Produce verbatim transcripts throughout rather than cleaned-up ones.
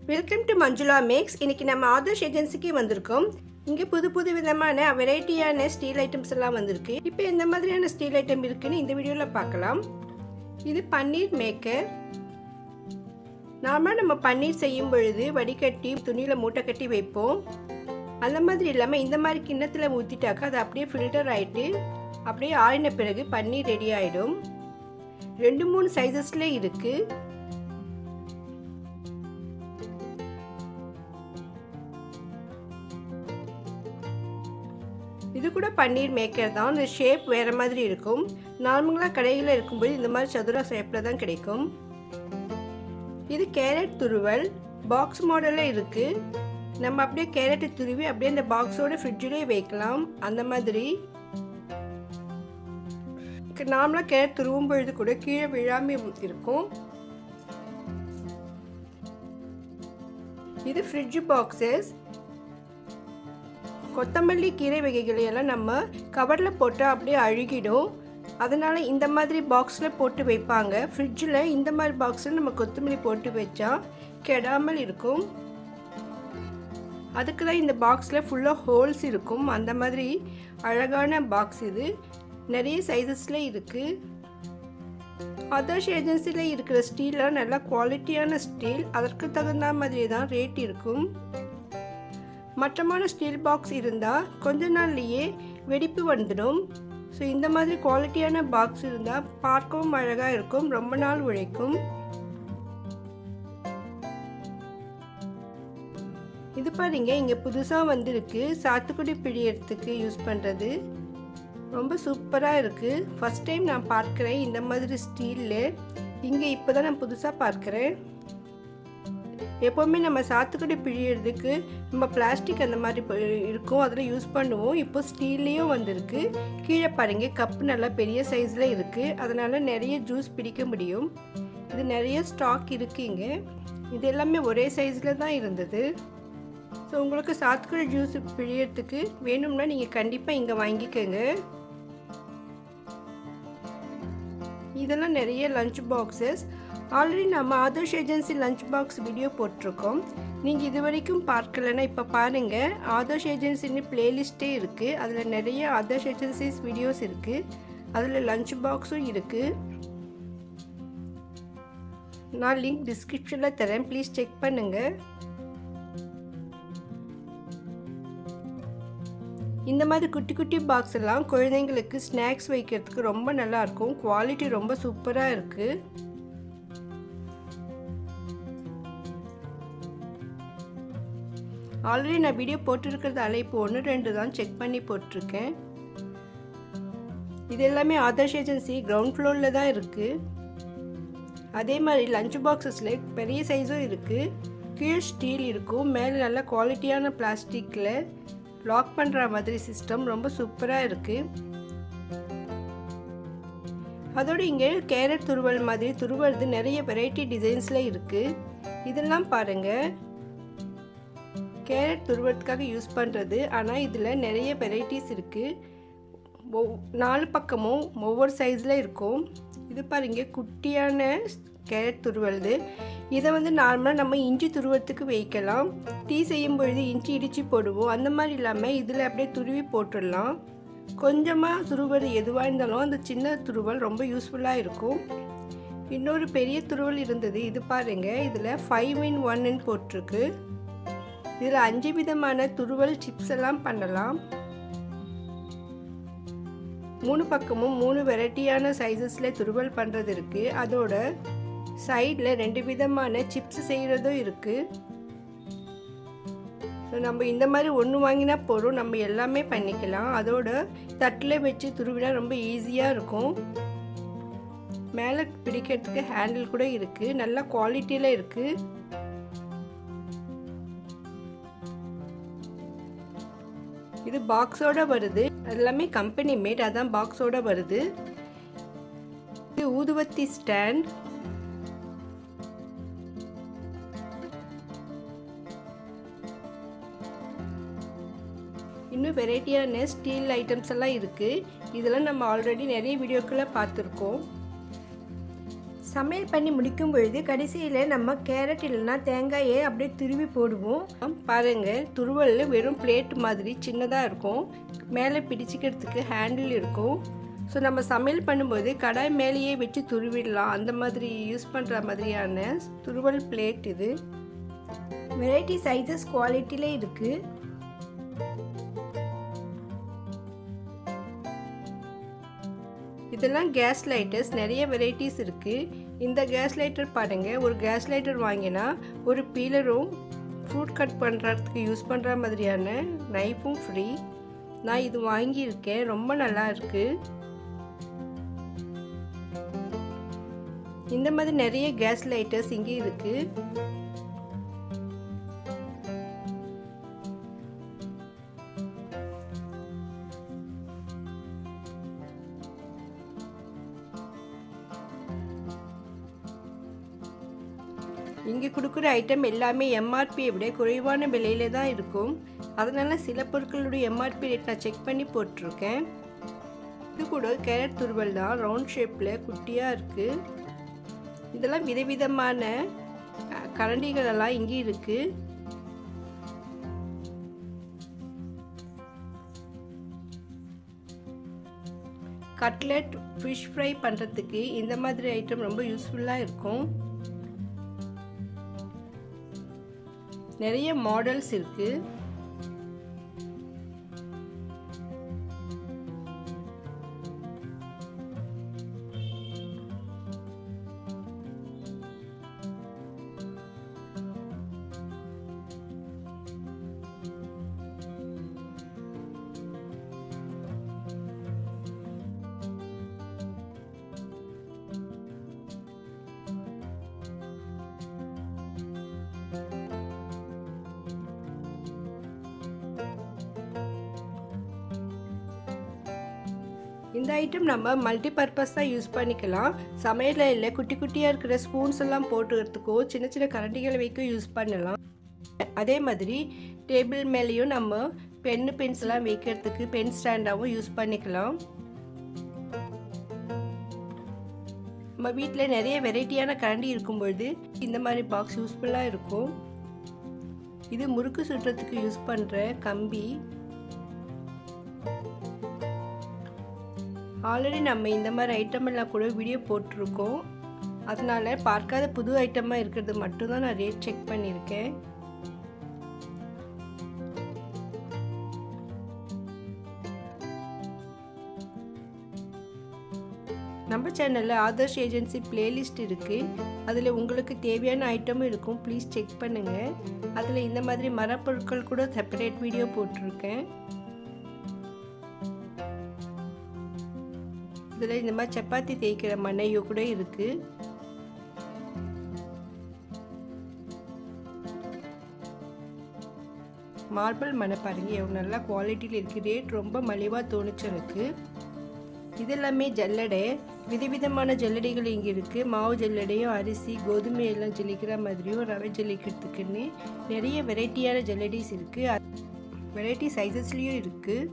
Welcome to Manjula Makes. இன்னைக்கு நம்ம ஆதர்ஷ் ஏஜென்சிக்கு வந்திருக்கோம். இங்க புது புது விதமான வெரைட்டியான ஸ்டீல் ஐட்டம்ஸ் எல்லாம் வந்திருக்கு. இப்போ இந்த மாதிரியான ஸ்டீல் ஐட்டம் இருக்குன்னு இந்த வீடியோல பார்க்கலாம். இது பன்னீர் மேக்கர். நாம நம்ம பன்னீர் செய்யும் பொழுது வடிகட்டி துணியில மூட்டை கட்டி வைப்போம். அந்த மாதிரி இல்லாம இந்த மாதிரி கிண்ணத்துல ஊத்திட்டாக்க அது அப்படியே ஃபில்டர் ஆயிட்டு அப்படியே ஆறின பிறகு பன்னீர் ரெடி ஆயிடும். ரெண்டு மூணு சைஸஸ்ல இருக்கு. இது கூட பன்னீர் மேக்கர் தான். இந்த ஷேப் வேறு மாதிரி இருக்கும். நார்மலாக கடையில் இருக்கும்போது இந்த மாதிரி சதுர ஷேப்பில் தான் கிடைக்கும். இது கேரட் துருவல் பாக்ஸ் மாடலில் இருக்குது. நம்ம அப்படியே கேரட்டை துருவி அப்படியே இந்த பாக்ஸோட ஃப்ரிட்ஜிலே வைக்கலாம். அந்த மாதிரி நார்மலாக கேரட் துருவும் பொழுது கூட கீழே விழாமல் இருக்கும். இது ஃப்ரிட்ஜ் பாக்ஸஸ். கொத்தமல்லி கீரை வகைகளை எல்லாம் நம்ம கவரில் போட்டால் அப்படியே அழுகிடும். அதனால் இந்த மாதிரி பாக்ஸில் போட்டு வைப்பாங்க. ஃப்ரிட்ஜில் இந்த மாதிரி பாக்ஸில் நம்ம கொத்தமல்லி போட்டு வச்சா கெடாமல் இருக்கும். அதுக்கு தான் இந்த பாக்ஸில் ஃபுல்லாக ஹோல்ஸ் இருக்கும். அந்த மாதிரி அழகான பாக்ஸ் இது. நிறைய சைஸஸில் இருக்குது. ஆதர்ஷ் ஏஜென்சியில் இருக்கிற ஸ்டீலாம் நல்லா குவாலிட்டியான ஸ்டீல். அதற்கு தகுந்த மாதிரி தான் ரேட் இருக்கும். மட்டமான ஸ்டீல் பாக்ஸ் இருந்தால் கொஞ்ச நாள்லேயே வெடிப்பு வந்துடும். ஸோ இந்த மாதிரி குவாலிட்டியான பாக்ஸ் இருந்தால் பார்க்கவும் அழகாக இருக்கும், ரொம்ப நாள் உழைக்கும். இது பாருங்க, இங்கே புதுசாக வந்திருக்கு சாத்துக்குடி பிழியறதுக்கு யூஸ் பண்ணுறது. ரொம்ப சூப்பராக இருக்குது. ஃபஸ்ட் டைம் நான் பார்க்குறேன் இந்த மாதிரி ஸ்டீலில். இங்கே இப்போ தான் நான் புதுசாக பார்க்குறேன். எப்போவுமே நம்ம சாத்துக்குடி பிழியறதுக்கு நம்ம பிளாஸ்டிக் அந்த மாதிரி இருக்கும், அதில் யூஸ் பண்ணுவோம். இப்போ ஸ்டீல்லையும் வந்திருக்கு. கீழே பாருங்க, கப்பு நல்லா பெரிய சைஸில் இருக்குது. அதனால் நிறைய ஜூஸ் பிடிக்க முடியும். இது நிறைய ஸ்டாக் இருக்குது இங்கே. இது எல்லாமே ஒரே சைஸில் தான் இருந்தது. ஸோ உங்களுக்கு சாத்துக்குடி ஜூஸ் பிழியறதுக்கு வேணும்னா நீங்கள் கண்டிப்பாக இங்கே வாங்கிக்கோங்க. இதெல்லாம் நிறைய லஞ்ச் பாக்ஸஸ். ஆல்ரெடி நம்ம Adarsh agency lunch box video போட்டிருக்கோம். நீங்கள் இது வரைக்கும் பார்க்கலன்னா இப்போ பாருங்கள். ஆதர்ஷ் ஏஜென்சின்னு பிளேலிஸ்ட்டே இருக்குது. அதில் நிறைய ஆதர்ஷ் ஏஜென்சிஸ் வீடியோஸ் இருக்குது. அதில் லஞ்ச் பாக்ஸும் இருக்குது. நான் லிங்க் டிஸ்கிரிப்ஷனில் தரேன், ப்ளீஸ் செக் பண்ணுங்கள். இந்த மாதிரி குட்டி குட்டி பாக்ஸ் எல்லாம் குழந்தைங்களுக்கு ஸ்நாக்ஸ் வைக்கிறதுக்கு ரொம்ப நல்லாயிருக்கும். குவாலிட்டி ரொம்ப சூப்பராக இருக்குது. ஆல்ரெடி நான் வீடியோ போட்டிருக்கிறதால இப்போ ஒன்று ரெண்டு தான் செக் பண்ணி போட்டிருக்கேன். இது எல்லாமே ஆதர்ஷ் ஏஜென்சி கிரவுண்ட் ஃப்ளோரில் தான் இருக்குது. அதே மாதிரி லஞ்ச் பாக்ஸஸில் பெரிய சைஸும் இருக்குது. கீழ் ஸ்டீல் இருக்கும், மேலே நல்ல குவாலிட்டியான பிளாஸ்டிக்கில் லாக் பண்ணுற மாதிரி சிஸ்டம். ரொம்ப சூப்பராக இருக்குது. அதோடு இங்கே கேரட் துருவல் மாதிரி துருவது நிறைய வெரைட்டி டிசைன்ஸில் இருக்குது. இதெல்லாம் பாருங்கள், கேரட் துருவத்துக்காக யூஸ் பண்ணுறது. ஆனால் இதில் நிறைய வெரைட்டிஸ் இருக்குது. ஒவ் நாலு பக்கமும் ஒவ்வொரு சைஸில் இருக்கும். இது பாருங்க, குட்டியான கேரட் துருவல்து. இதை வந்து நார்மலாக நம்ம இஞ்சி துருவத்துக்கு வைக்கலாம். டீ செய்யும் பொழுது இஞ்சி இடித்து போடுவோம். அந்த மாதிரி இல்லாமல் இதில் அப்படியே துருவி போட்டுடலாம். கொஞ்சமாக துருவல் எதுவாக இருந்தாலும் அந்த சின்ன துருவல் ரொம்ப யூஸ்ஃபுல்லாக இருக்கும். இன்னொரு பெரிய துருவல் இருந்தது. இது பாருங்கள், இதில் ஃபைவ் இன் ஒன்னு போட்டிருக்கு. இதில் அஞ்சு விதமான துருவல் சிப்ஸ் எல்லாம் பண்ணலாம். மூணு பக்கமும் மூணு வெரைட்டியான சைஸஸில் துருவல் பண்ணுறது இருக்குது. அதோட சைடில் ரெண்டு விதமான சிப்ஸ் செய்கிறதும் இருக்குது. ஸோ நம்ம இந்த மாதிரி ஒன்று வாங்கினா போதும், நம்ம எல்லாமே பண்ணிக்கலாம். அதோட தட்டில் வச்சு துருவினா ரொம்ப ஈஸியாக இருக்கும். மேலே பிடிக்கிறதுக்கு ஹேண்டில் கூட இருக்குது. நல்ல குவாலிட்டியில் இருக்குது. இது பாக்ஸோட வருது. எல்லாமே கம்பெனி மேட், அதான் பாக்ஸோட வருது. இது ஊதுவத்தி ஸ்டாண்ட். இன்னும் வெரைட்டியான ஸ்டீல் ஐட்டம்ஸ் எல்லாம் இருக்குது. இதெல்லாம் நம்ம ஆல்ரெடி நிறைய வீடியோக்களை பார்த்துருக்கோம். சமையல் பண்ணி முடிக்கும் பொழுது கடைசியில் நம்ம கேரட் இல்லைன்னா தேங்காயை அப்படியே துருவி போடுவோம். பாருங்கள், துருவல் வெறும் பிளேட் மாதிரி சின்னதாக இருக்கும், மேலே பிடிச்சிக்கிறதுக்கு ஹேண்டில் இருக்கும். ஸோ நம்ம சமையல் பண்ணும்போது கடாய் மேலேயே வச்சு துருவிடலாம். அந்த மாதிரி யூஸ் பண்ணுற மாதிரியான துருவல் பிளேட் இது. வெரைட்டி சைஸஸ் குவாலிட்டியிலே இருக்குது. இதெல்லாம் கேஸ் லைட்டர்ஸ், நிறைய வெரைட்டிஸ் இருக்குது. இந்த கேஸ் லைட்டர் பாருங்கள், ஒரு கேஸ் லைட்டர் வாங்கினா ஒரு பீலரும் ஃப்ரூட் கட் பண்ணுறதுக்கு யூஸ் பண்ணுற மாதிரியான நைஃபும் ஃப்ரீ. நான் இது வாங்கியிருக்கேன், ரொம்ப நல்லா இருக்குது. இந்த மாதிரி நிறைய கேஸ் லைட்டர்ஸ் இங்கே இருக்குது. இங்கே கொடுக்குற ஐட்டம் எல்லாமே எம்ஆர்பியை விட குறைவான விலையில தான் இருக்கும். அதனால சில பொருட்களுடைய எம்ஆர்பி ரேட் நான் செக் பண்ணி போட்டிருக்கேன். இது கூட கேரட் துருவல் தான், ரவுண்ட் ஷேப்பில் குட்டியாக இருக்குது. இதெல்லாம் விதவிதமான கரண்டிகள் எல்லாம் இங்கே இருக்குது. கட்லெட், ஃபிஷ் ஃப்ரை பண்ணுறதுக்கு இந்த மாதிரி ஐட்டம் ரொம்ப யூஸ்ஃபுல்லாக இருக்கும். நிறைய மாடல்ஸ் இருக்கு. இந்த ஐட்டம் நம்ம மல்டி பர்பஸாக யூஸ் பண்ணிக்கலாம். சமையலில் இல்லை, குட்டி குட்டியாக இருக்கிற ஸ்பூன்ஸ் எல்லாம் போட்டுக்கிறதுக்கோ சின்ன சின்ன கரண்டிகளை வைக்க யூஸ் பண்ணலாம். அதே மாதிரி டேபிள் மேலேயும் நம்ம பென்னு பென்சிலாம் வைக்கிறதுக்கு பென் ஸ்டாண்டாகவும் யூஸ் பண்ணிக்கலாம். நம்ம வீட்டில் நிறைய வெரைட்டியான கரண்டி இருக்கும்பொழுது இந்த மாதிரி பாக்ஸ் யூஸ்ஃபுல்லாக இருக்கும். இது முறுக்கு சுட்டுறதுக்கு யூஸ் பண்ணுற கம்பி. ஆல்ரெடி நம்ம இந்த மாதிரி ஐட்டம் எல்லாம் கூட வீடியோ போட்டிருக்கோம். அதனால பார்க்காத புது ஐட்டமாக இருக்கிறது மட்டும்தான் நான் ரேட் செக் பண்ணியிருக்கேன். நம்ம சேனலில் ஆதர்ஷ் ஏஜென்சி பிளேலிஸ்ட் இருக்குது. அதில் உங்களுக்கு தேவையான ஐட்டமும் இருக்கும், ப்ளீஸ் செக் பண்ணுங்கள். அதில் இந்த மாதிரி மரப்பொருட்கள் கூட செப்பரேட் வீடியோ போட்டிருக்கேன். இதில் இந்த மாதிரி சப்பாத்தி தேய்க்கிற மண்ணையோ கூட இருக்கு. மார்பிள் மணை பாருங்க, எவ்வளோ நல்லா குவாலிட்டியில் இருக்குது. ரேட் ரொம்ப மலிவாக தோணுச்சு எனக்கு. இதெல்லாமே ஜல்லடை, விதவிதமான ஜல்லடைகள் இங்கே இருக்குது. மாவு ஜல்லடையும் அரிசி கோதுமை எல்லாம் ஜல்லிக்கிற மாதிரியும் ரவை ஜல்லிக்கிறதுக்குன்னு நிறைய வெரைட்டியான ஜல்லடிஸ் இருக்குது. வெரைட்டி சைஸஸ்லேயும் இருக்குது.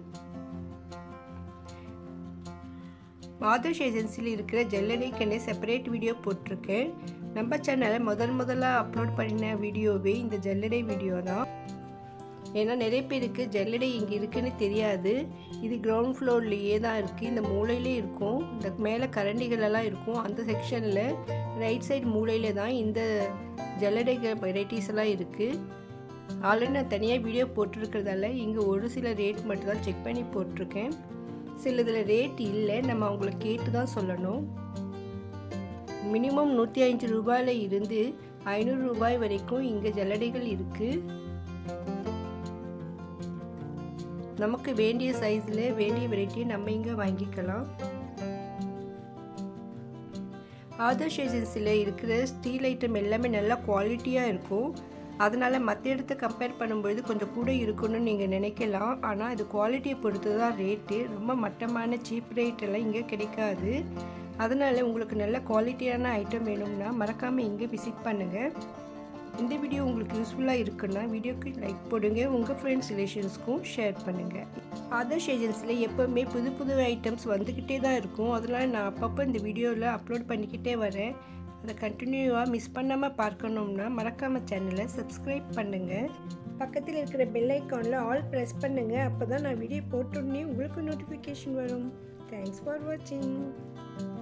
ஆதர்ஷ் ஏஜென்சியில் இருக்கிற ஜல்லடைக்குன்னு செப்பரேட் வீடியோ போட்டிருக்கேன். நம்ம சேனலை முதல் முதலாக அப்லோட் பண்ணின வீடியோவே இந்த ஜல்லடை வீடியோ தான். ஏன்னா நிறைய பேருக்கு ஜல்லடை இங்கே இருக்குன்னு தெரியாது. இது கிரவுண்ட் ஃப்ளோர்லேயே தான் இருக்குது, இந்த மூலையிலே இருக்கும். இந்த மேலே கரண்டிகள் எல்லாம் இருக்கும். அந்த செக்ஷனில் ரைட் சைடு மூலையில் தான் இந்த ஜல்லடை வெரைட்டிஸ் எல்லாம் இருக்குது. ஆல்ரெடி நான் தனியாக வீடியோ போட்டிருக்கிறதால இங்கே ஒரு சில ரேட் மட்டும் தான் செக் பண்ணி போட்டிருக்கேன். சில இதில் ரேட் இல்லை, நம்ம அவங்கள கேட்டு தான் சொல்லணும். மினிமம் நூற்றி அஞ்சு ரூபாயில் இருந்து ஐநூறு ரூபாய் வரைக்கும் இங்கே ஜல்லடைகள் இருக்குது. நமக்கு வேண்டிய சைஸில் வேண்டிய வெரைட்டியை நம்ம இங்கே வாங்கிக்கலாம். ஆதர்ஷ் ஏஜென்சியில் இருக்கிற ஸ்டீல் ஐட்டம் எல்லாமே நல்லா குவாலிட்டியாக இருக்கும். அதனால் மற்ற இடத்த கம்பேர் பண்ணும்பொழுது கொஞ்சம் கூட இருக்குன்னு நீங்கள் நினைக்கலாம். ஆனால் இது குவாலிட்டியை பொறுத்து தான் ரேட்டு. ரொம்ப மட்டமான சீப் ரேட்டெல்லாம் இங்கே கிடைக்காது. அதனால் உங்களுக்கு நல்ல குவாலிட்டியான ஐட்டம் வேணும்னா மறக்காமல் இங்கே விசிட் பண்ணுங்கள். இந்த வீடியோ உங்களுக்கு யூஸ்ஃபுல்லாக இருக்குன்னா வீடியோக்கு லைக் போடுங்க, உங்கள் ஃப்ரெண்ட்ஸ் ரிலேஷன்ஸ்க்கும் ஷேர் பண்ணுங்கள். ஆதர்ஷ் ஏஜென்சியில் எப்போவுமே புது புது ஐட்டம்ஸ் வந்துக்கிட்டே தான் இருக்கும். அதனால் நான் அப்பப்போ இந்த வீடியோவில் அப்லோட் பண்ணிக்கிட்டே வரேன். அதை கண்டினியூவாக மிஸ் பண்ணாமல் பார்க்கணும்னா மறக்காமல் சேனலை சப்ஸ்கிரைப் பண்ணுங்கள். பக்கத்தில் இருக்கிற பெல் ஐக்கானில் ஆல் ப்ரெஸ் பண்ணுங்கள். அப்போ தான் நான் வீடியோ போட்டோன்னே உங்களுக்கு நோட்டிஃபிகேஷன் வரும். தேங்க்ஸ் ஃபார் வாட்சிங்.